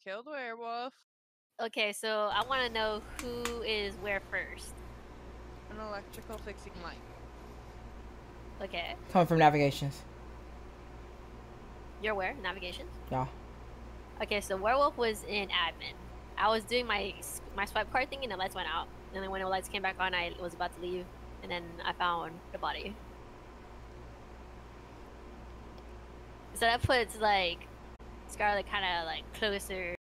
Kill the werewolf. Okay, so I want to know who is where first. An electrical fixing light. Okay. Coming from navigations. You're where? Navigations? Yeah. Okay, so werewolf was in admin. I was doing my swipe card thing and the lights went out. And then when the lights came back on, I was about to leave. And then I found the body. So that puts, like, Scarlet kind of, like, closer